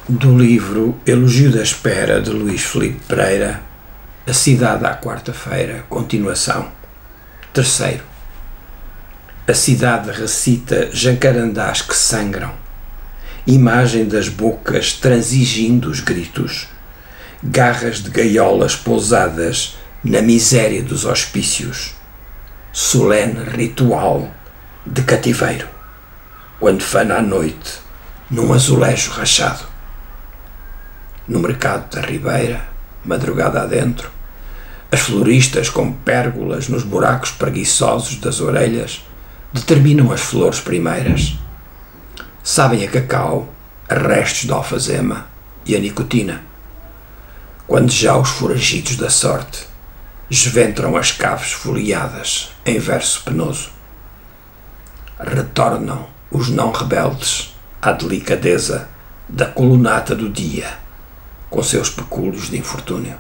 Do livro Elogio da Espera, de Luís Filipe Pereira, A Cidade à Quarta-feira, continuação. Terceiro. A cidade recita jacarandás que sangram, imagem das bocas transigindo os gritos, garras de gaiolas pousadas na miséria dos hospícios, solene ritual de cativeiro, quando fana à noite num azulejo rachado. No mercado da Ribeira, madrugada adentro, as floristas com pérgolas nos buracos preguiçosos das orelhas determinam as flores primeiras. Sabem a cacau, a restos de alfazema e a nicotina, quando já os foragidos da sorte esventram as caves folheadas em verso penoso. Retornam os não rebeldes à delicadeza da colunata do dia, com seus pecúlios de infortúnio.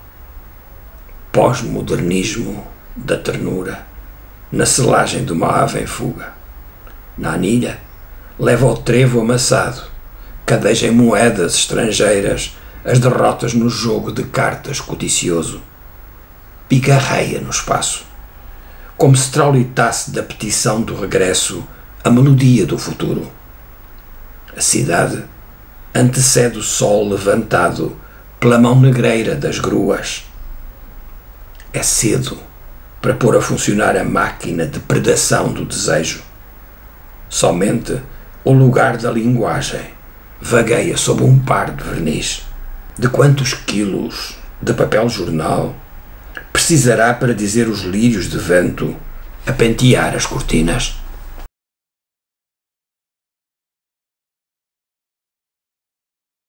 Pós-modernismo da ternura, na selagem de uma ave em fuga. Na anilha, leva o trevo amassado, cadeja em moedas estrangeiras as derrotas no jogo de cartas codicioso. Picarreia no espaço, como se traulitasse da petição do regresso a melodia do futuro. A cidade antecede o sol levantado pela mão negreira das gruas. É cedo para pôr a funcionar a máquina de predação do desejo. Somente o lugar da linguagem vagueia sob um par de verniz. De quantos quilos de papel jornal precisará para dizer os lírios de vento a pentear as cortinas?